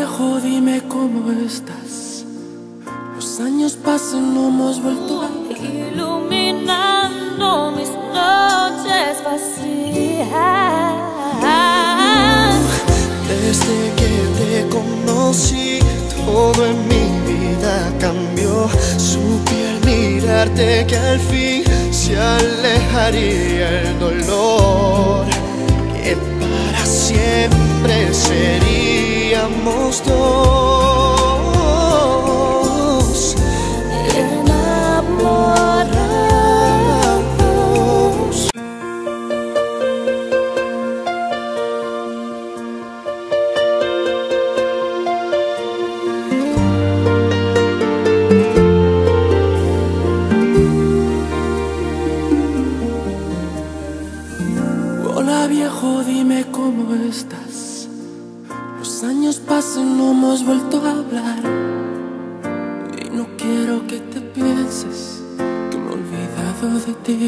viejo, dime cómo estás. Los años pasan, no hemos vuelto a hablar. Iluminando mis noches vacías. Desde que te conocí, todo en mi vida cambió. Supe al mirarte que al fin se alejaría el dolor, que para siempre seríamos dos enamorados. Hola viejo, dime cómo estás. Los años pasan, no hemos vuelto a hablar. Y no quiero que te pienses que me he olvidado de ti.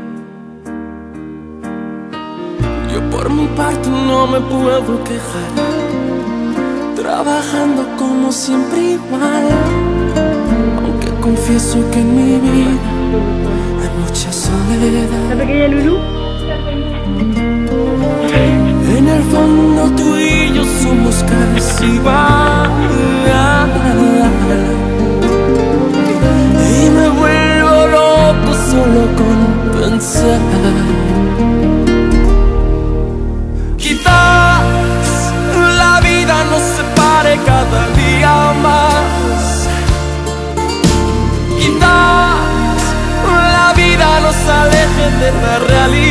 Yo por mi parte no me puedo quejar, trabajando como siempre igual. Aunque confieso que en mi vida hay mucha soledad. ¿La pequeña Lulu? En el fondo tú y yo somos casi igual. Y me vuelvo loco solo con pensar. Quizás la vida nos separe cada día más. Quizás la vida nos aleje de la realidad.